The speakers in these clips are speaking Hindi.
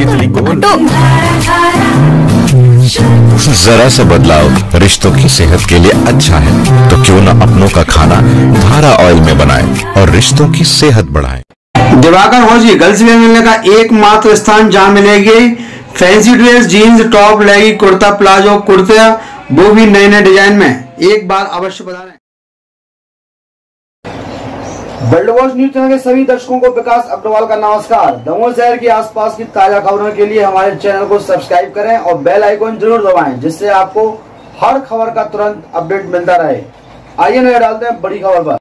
तितली को जरा सा बदलाव रिश्तों की सेहत के लिए अच्छा है, तो क्यों न अपनों का खाना धारा ऑयल में बनाएं और रिश्तों की सेहत बढ़ाएं। दिवाकर हौजी गर्ल्स वेयर मिलने का एकमात्र स्थान जहां मिलेगी फैंसी ड्रेस, जीन्स, टॉप, लेगी, कुर्ता, प्लाजो, कुर्ता, वो भी नए नए डिजाइन में। एक बार अवश्य बता रहे हैं। वर्ल्ड वॉच न्यूज चैनल के सभी दर्शकों को विकास अग्रवाल का नमस्कार। दमोह शहर के आसपास की ताजा खबरों के लिए हमारे चैनल को सब्सक्राइब करें और बेल आइकन जरूर दबाएं, जिससे आपको हर खबर का तुरंत अपडेट मिलता रहे। आइए नजर डालते हैं बड़ी खबर पर।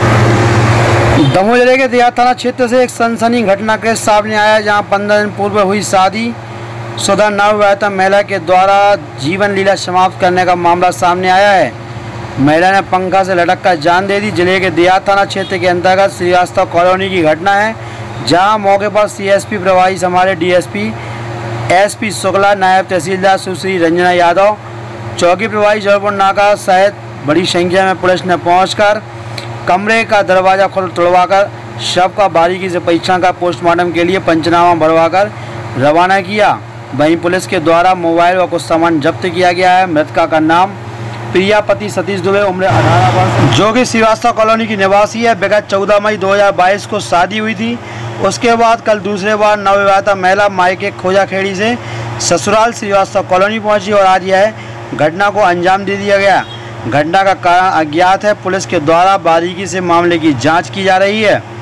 दमोह जिले के देहात थाना क्षेत्र से एक सनसनी घटना के सामने आया, जहां 15 दिन पूर्व हुई शादी शुदा नवविवाहिता महिला के द्वारा जीवन लीला समाप्त करने का मामला सामने आया है। महिला ने पंखा से लटक कर जान दे दी। जिले के देहात थाना क्षेत्र के अंतर्गत श्रीवास्तव कॉलोनी की घटना है, जहां मौके पर सीएसपी प्रभारी हमारे डीएसपी एसपी शुक्ला, नायब तहसीलदार सुश्री रंजना यादव, चौकी प्रभारी जौनपुर नाका सहित बड़ी संख्या में पुलिस ने पहुंचकर कमरे का दरवाजा तोड़वाकर शव का बारीकी से परीक्षण का पोस्टमार्टम के लिए पंचनामा भरवाकर रवाना किया। वहीं पुलिस के द्वारा मोबाइल व कुछ सामान जब्त किया गया है। मृतका का नाम प्रियापति सतीश दुबे, उम्र 18 वर्ष, जो कि श्रीवास्तव कॉलोनी की निवासी है। विगत 14 मई 2022 को शादी हुई थी। उसके बाद कल दूसरे बार नवविवाहिता महिला मायके खोजाखेड़ी से ससुराल श्रीवास्तव कॉलोनी पहुंची और आज यह घटना को अंजाम दे दिया गया। घटना का कारण अज्ञात है। पुलिस के द्वारा बारीकी से मामले की जाँच की जा रही है।